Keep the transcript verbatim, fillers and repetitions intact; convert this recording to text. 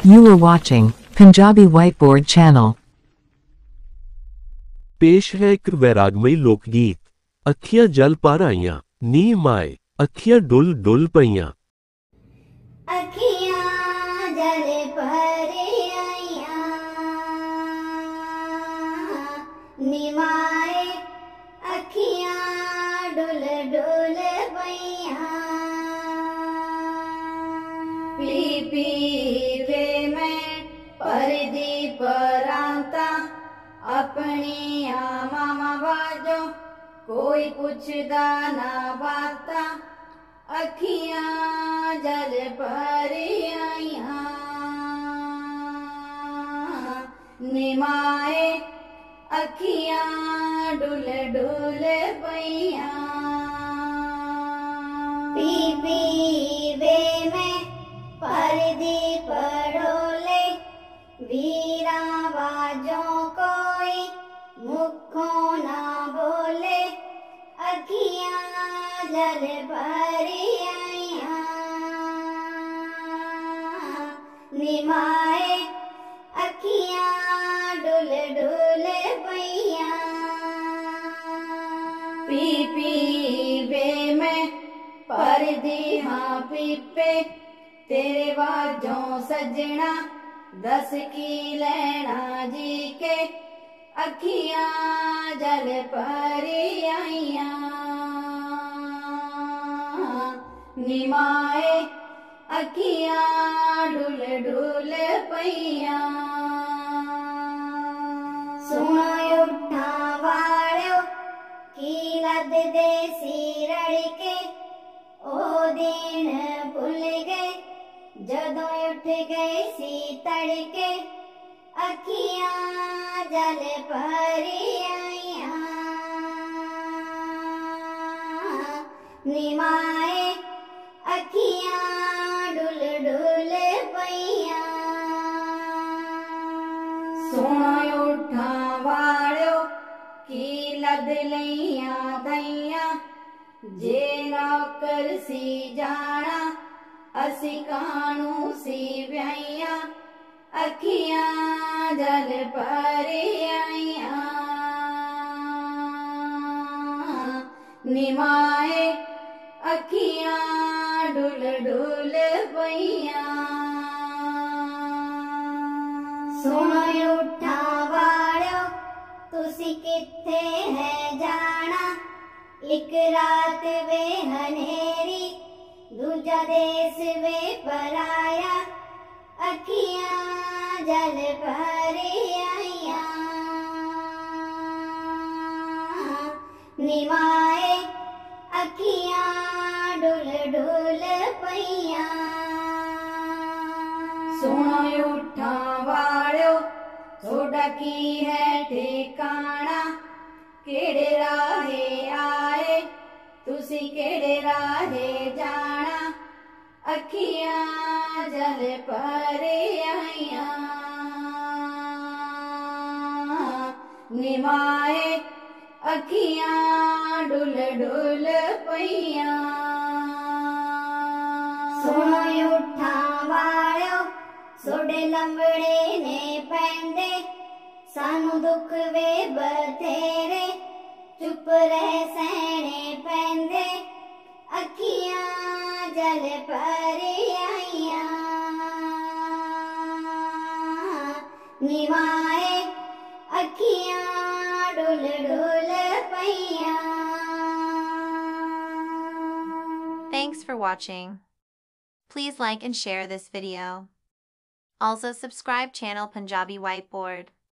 You are watching Punjabi Whiteboard channel. ਪੇਸ਼ ਹੈ ਇੱਕ ਵੈਰਾਗਮਈ ਲੋਕ ਗੀਤ। ਅੱਖੀਆਂ ਜਲ ਭਰ ਆਈਆਂ, ਨੀ ਮਾਏ ਅੱਖੀਆਂ ਡੁੱਲ ਡੁੱਲ ਪਈਆਂ। ਅੱਖੀਆਂ ਜਲ ਭਰ ਆਈਆਂ, ਨੀ ਮਾਏ ਅੱਖੀਆਂ ਡੁੱਲ ਡੁੱਲ ਪਈਆਂ। ਪੀ ਪੀ ਵੇ ਮੈਂ ਪਰਦੀ ਪਰਾਂਤਾ, ਆਪਣੀਆਂ ਮਾਵਾਂ ਬਾਝੋਂ ਕੋਈ ਪੁੱਛਦਾ ਨਾ ਬਾਤਾਂ। ਅੱਖੀਆਂ ਜਲ ਭਰ ਆਈਆਂ, ਨੀ ਮਾਏ ਅੱਖੀਆਂ ਡੁੱਲ ਡੁੱਲ ਪਈਆਂ। ਪੀ ਪੀ ਵੇ ਮੈਂ ਪਰਦੀ ਪੜੋਲੇ, ਵੀਰਾਂ ਬਾਝੋਂ ਕੋਈ ਮੁਖੋਂ ਨਾ ਬੋਲੇ। ਅੱਖੀਆਂ ਜਲ ਭਰ ਆਈਆਂ, ਨੀ ਮਾਏ ਅੱਖੀਆਂ ਡੁੱਲ ਡੁੱਲ ਪਈਆਂ। ਪੀ ਪੀ ਵੇ ਮੈਂ ਭਰਦੀ ਹਾਂ ਪੀਪੇ, ਤੇਰੇ ਬਾਝੋਂ ਸੱਜਣਾ ਦਸ ਕੀ ਲੈਣਾ ਜੀ ਕੇ। ਅੱਖੀਆਂ ਜਲ ਭਰ ਆਈਆਂ, ਨੀ ਮਾਏ ਅੱਖੀਆਂ ਡੁੱਲ ਡੁੱਲ ਪਈਆਂ। ਸੁਣੋ ਉੱਠਾਂ ਵਾਲਿਓ ਕੀ ਲੱਦਦੇ ਸੀ ਰੜਕੇ, ਉਹ ਦਿਨ ਭੁੱਲ ਗਏ ਜਦੋਂ ਉੱਠ ਗਏ ਸੀ ਤੜਕੇ। ਅੱਖੀਆਂ ਜਲ ਭਰ ਆਈਆਂ, ਨੀ ਮਾਏ ਅੱਖੀਆਂ ਡੁੱਲ ਡੁੱਲ ਪਈਆਂ। ਸੁਣੋ ਉੱਠਾਂ ਵਾਲਿਓ ਕੀ ਲੱਦ ਲਈਆਂ ਤਈਆਂ, ਜੇ ਨੌਕਰ ਸੀ ਜਾਣਾ ਅਸੀਂ ਕਾਹਨੂੰ ਸੀ ਵਿਆਹੀਆਂ। ਅੱਖੀਆਂ ਜਲ ਭਰ ਆਈਆਂ, ਨੀ ਮਾਏ ਅੱਖੀਆਂ ਡੁੱਲ ਡੁੱਲ ਪਈਆਂ। ਸੁਣੋ ਉੱਠਾਂ ਵਾਲਿਓ ਤੁਸੀਂ ਕਿੱਥੇ ਹੈ ਜਾਣਾ, ਇੱਕ ਰਾਤ ਵੇ ਹਨੇਰੀ ਦੂਜਾ ਦੇਸ ਵੇ ਪਰਾਇਆ। ਅੱਖੀਆਂ ਜਲ ਭਰ ਆਈਆਂ, ਨੀ ਮਾਏ ਅੱਖੀਆਂ ਡੁੱਲ ਡੁੱਲ ਪਈਆਂ। ਸੁਣੋ ਉੱਠਾਂ ਵਾਲਿਓ ਤੁਹਾਡਾ ਕੀ ਹੈ ਠਿਕਾਣਾ, ਕਿਹੜੇ ਰਾਹੇ ਆਏ ਤੁਸੀਂ ਕਿਹੜੇ ਰਾਹੇ ਜਾਣਾ। ਅੱਖੀਆਂ ਜਲ ਭਰ ਆਈਆਂ, ਨੀ ਮਾਏ ਅੱਖੀਆਂ ਡੁੱਲ ਡੁੱਲ ਪਈਆਂ। ਸੁਣੋ ਉੱਠਾਂ ਵਾਲਿਓ ਸੋਡੇ ਲੰਬੜੇ ਨੇ ਪੈਂਦੇ, ਸਾਨੂੰ ਦੁੱਖ ਵੇ ਬਥੇਰੇ ਚੁੱਪ ਰਹਿ ਸਹਿਣੇ ਪੈਂਦੇ। ਅੱਖੀਆਂ ਜਲ ਭਰ ਆਈਆਂ, ਨੀ ਮਾਏ ਅੱਖੀਆਂ ਡੁੱਲ ਡੁੱਲ ਪਈਆਂ। Thanks for watching. Please like and share this video. Also subscribe channel Punjabi Whiteboard.